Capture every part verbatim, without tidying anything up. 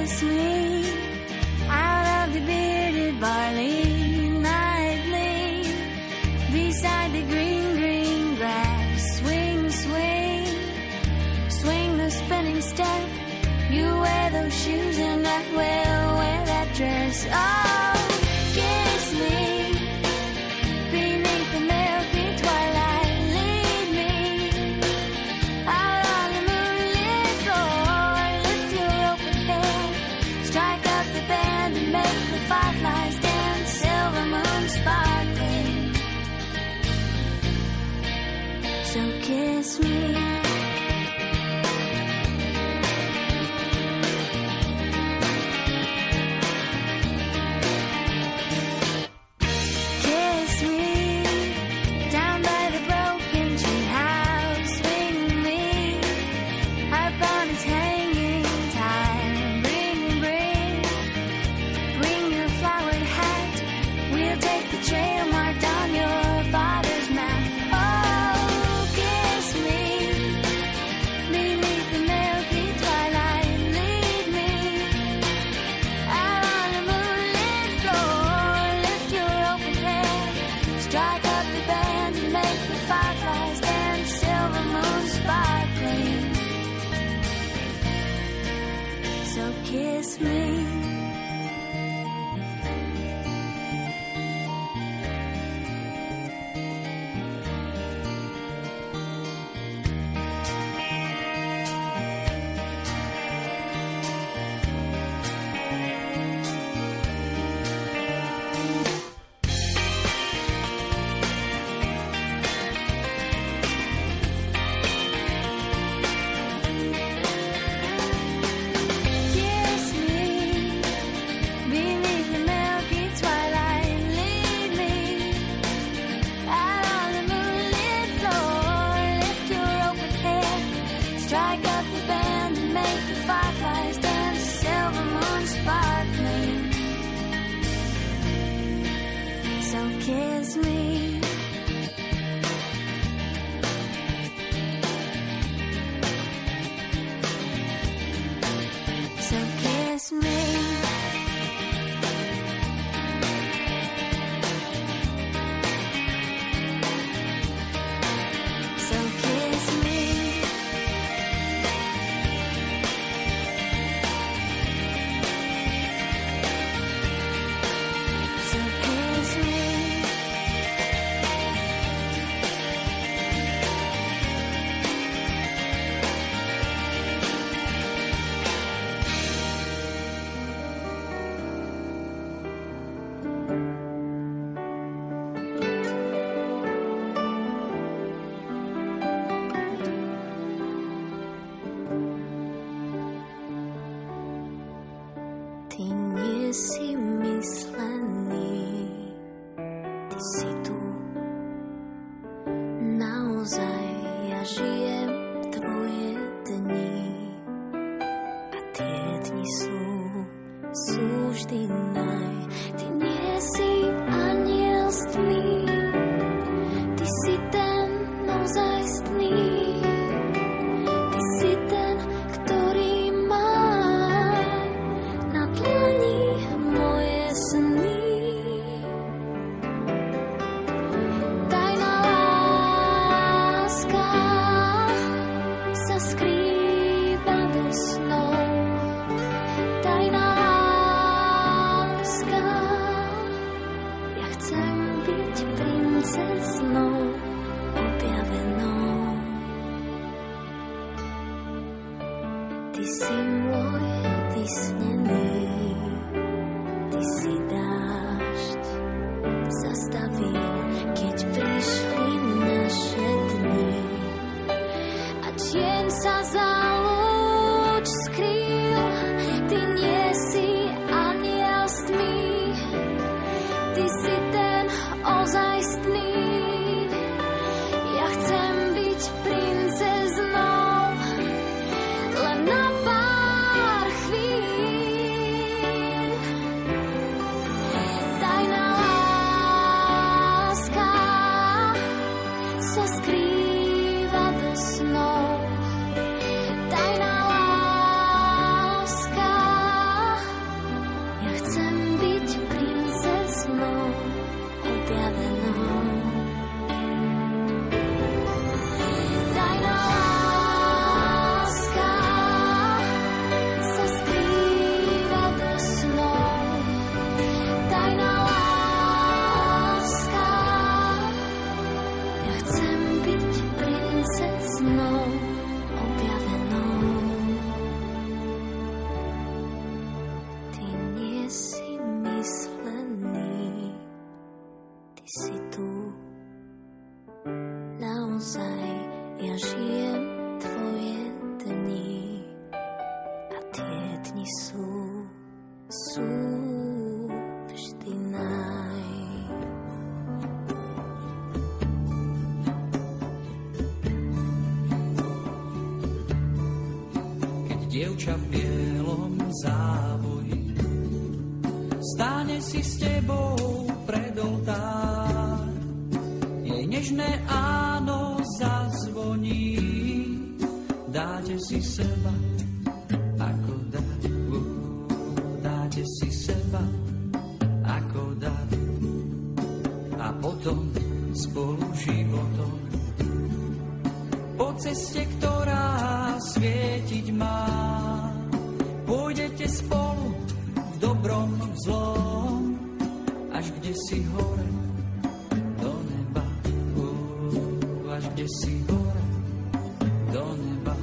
kiss me out of the bearded barley nightly beside the green, green grass. Swing, swing, swing the spinning step. You wear those shoes and I will wear that dress. Oh, kiss me beneath the milky twilight. Lead me out on the moonlit floor. Lift your open hand, strike up the band and make the fireflies dance. Silver moon sparkling. So kiss me. Kiss me. Kiss me. So kiss me. si myslený, ty si tu. Naozaj ja žijem tvoje dni a tie dni sú, sú vždy naj. Ty nie si aniel z tmy, ty si ten naozajstný. Ty si ten, ktorý má na dlani moje sny. Tajná láska sa skrýva do snov. Tajná láska, ja chcem byť princeznou objavenou. Ty si môj vysnený, ty si dážď zastavil, keď prišli naše dni a tieň sa za lúč skrýl. Ty nie si aniel z tmy, ty si ten ozajstný. Ja chcem byť princeznou len na pár chvíľ. Tajná láska Tie dni sú, sú vždy naj. Keď dievča v bielom závoji stáne si s tebou pred oltár, jej nežné áno zazvoní, dáte si seba ako dar, dáte si seba ako dar a potom spolu životom po ceste, ktorá svietiť má, pôjdete spolu v dobrom, v zlom, až kde si hore do neba, uh, až kde si hore do neba.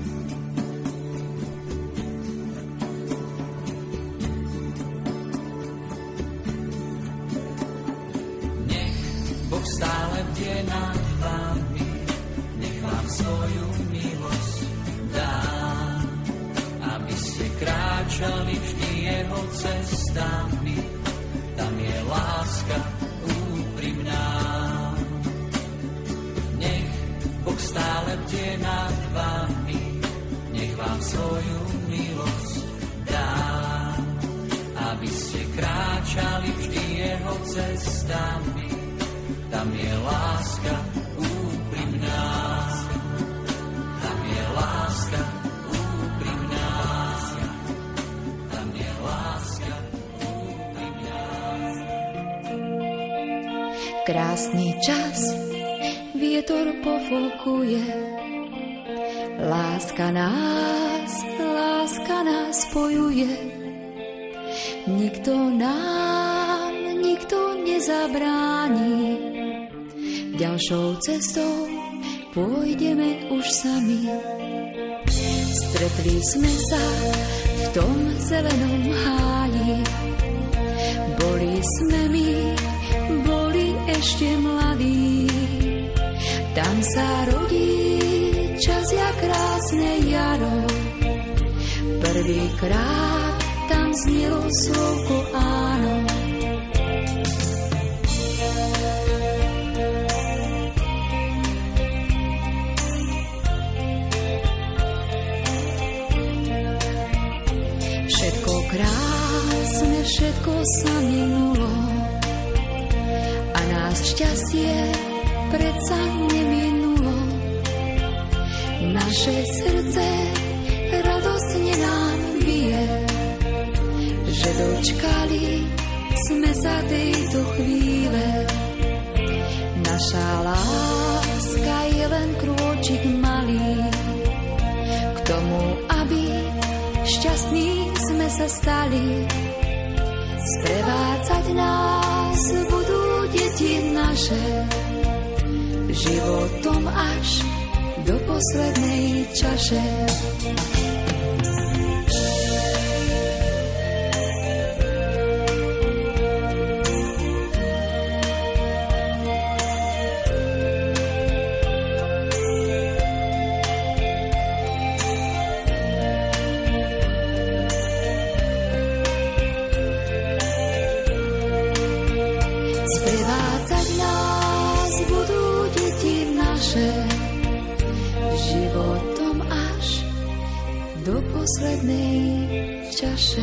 Nech Boh stále bdie nad vami, nech vám svoju milosť dá, aby ste kráčali vždy jeho cestami. Tam je láska úprimná. Nech Boh stále bdie nad vami, nech vám svoju milosť dá, aby ste kráčali vždy jeho cestami. Tam je láska úprimná. Tam je láska úprimná. Tam je láska úprimná. Krásny čas, vietor pofúkuje. Láska nás, láska nás spojuje. Nikto nám, nikto nezabráni. Ďalšou cestou pôjdeme už sami. Stretli sme sa v tom zelenom háji. Boli sme my, boli ešte mladí. Tam sa rodí čas jak krásne jaro. Prvýkrát tam znelo slovko áno. Všetko krásne, všetko sa minulo a nás šťastie predsa neminulo. Naše srdce radostne nám bije, že dočkali sme sa tejto chvíle. Naša láska je len krôčik malý k tomu, aby šťastní sme sa stali. Sprevádzať nás budú deti naše životom až do poslednej čaše. Životom až do poslednej čaše.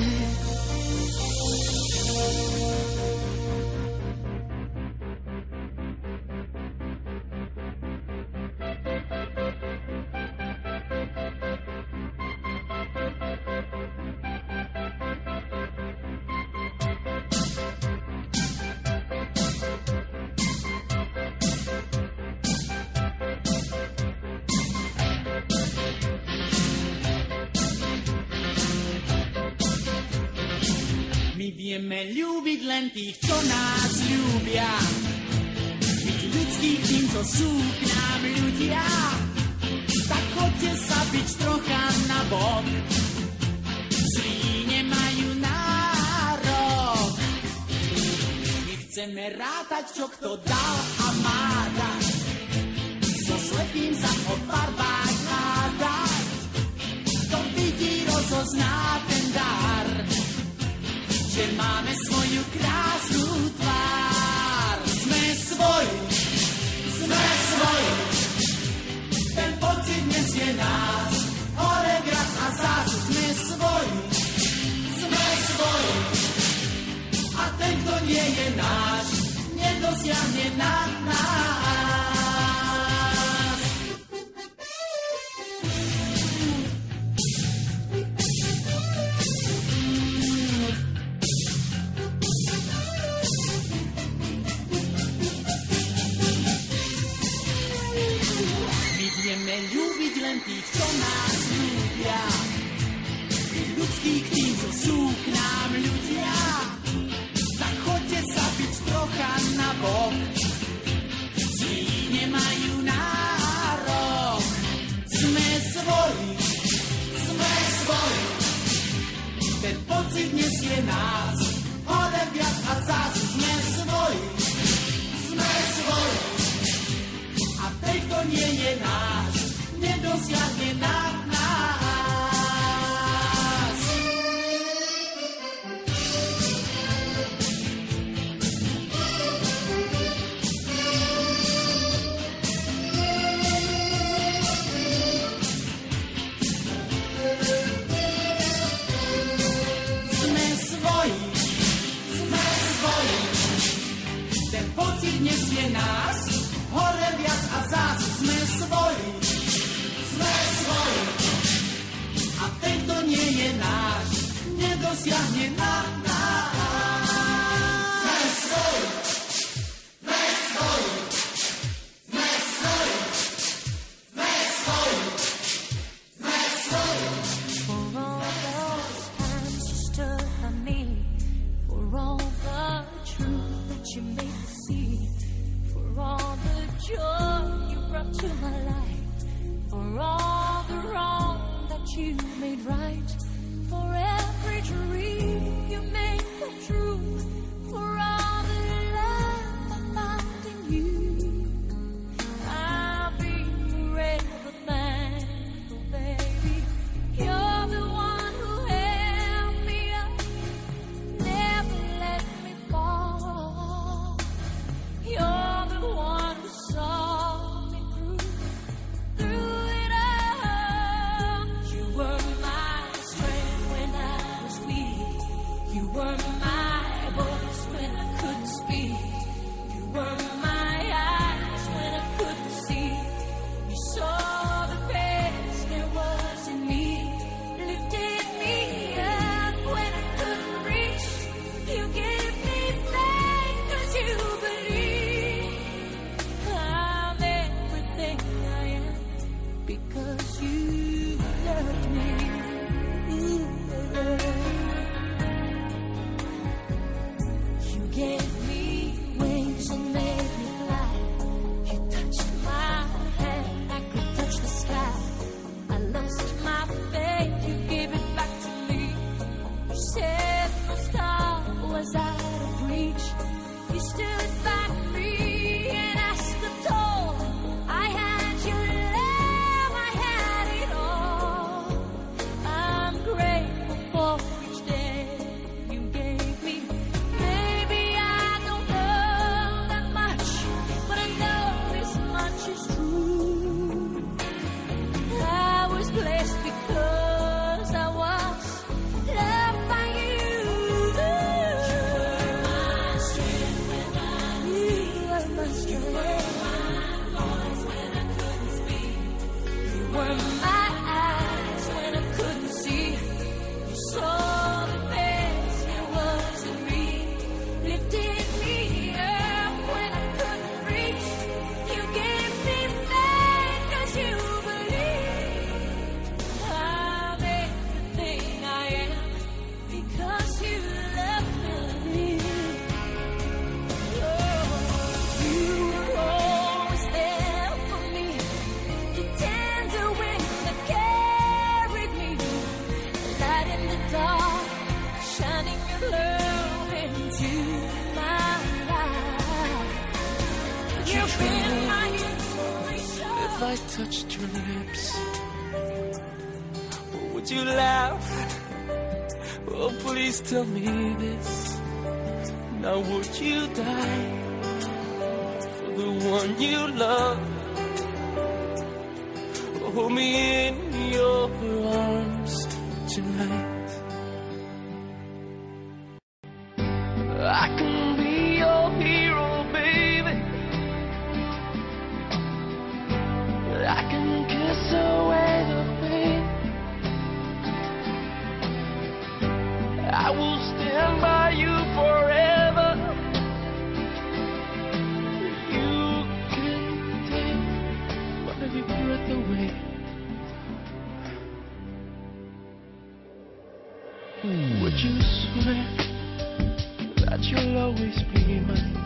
Vieme ľúbiť len tých, čo nás ľúbia. Byť ľudských tým, čo sú k nám ľudia. Tak chodte sa byť trocha na bok. Zlí nemajú nárok. My chceme rátať, čo kto dal a má dať. So slepým sa o farbách hádať. Kto vidí rozhodnúť pozná ten dar, že máme svoju krásnu tvár. Sme svoji, sme svoji, ten pocit nesie nás, hore viac a zás. Sme svoji, sme svoji, a ten, kto nie je náš, nedosiahne na nás. My budeme ľúbiť len tých, čo nás ľúbia, tých ľudských, tým, čo sú k nám ľudia. Tak choďte sa byť trocha na bok, zlí nemajú nárok. Sme svoji, sme svoji, ten pocit nesie nás, hore viac a zás. Sme svoji, sme svoji, a ten, kto nie je náš, nedosiahne na nás. Sme svoji, sme svoji, ten pocit nesie nás, hore viac a zás. Sme svoji, sme svoji, a ten, kto nie je náš, nedosiahne na nás. Sme svoji, sme svoji, sme svoji, sme svoji, sme svoji. For all those times you stood by me, for all the truth that you made me see, for all the joy you brought to my life, for all the wrong that you made right, for every dream you made come true, for all the love I found in you, I'll be forever thankful, baby. You're the one who held me up, never let me fall. You're the one who saw me through, through it all. You were my strength when I was weak. You were my voice when I couldn't speak. You were my eyes when I couldn't see. You saw the best there was in me, lifted me up when I couldn't reach. You gave me faith 'cause you believe I'm everything I am because you loved me. You gave me wings and made me fly. You touched my hand, I could touch the sky. I lost my faith, you gave it back to me. You said no star was out of reach. You stood by me and I stood tall. I had your love, I had it all. I'm grateful for each day you gave me. Maybe I don't know that much, but I know this much is true. I was blessed because I was loved by you. You were my strength when I was weak. You were my strength. You were my voice when I couldn't speak. You were my eyes when I couldn't see. You saw the best there was in me, lifted me up when I couldn't reach. You gave me faith 'cause you believed I'm everything I am because you loved me. Oh, you were always there for me, the tender wind that carried me, light in the dark, shining your love into my life. You've been my inspiration. If I touched your lips, what would Would you laugh? Oh, please tell me this. Now would you die for the one you love? Hold me in your arms tonight. I can be your hero, baby. I can kiss away the pain. I will stand by you forever. You can take my breath away. Would you swear that you'll always be mine?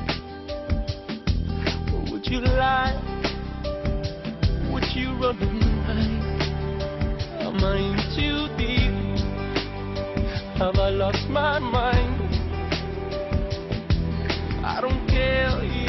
Or would you lie? Would you run and hide? Am I in too deep? Have I lost my mind? I don't care.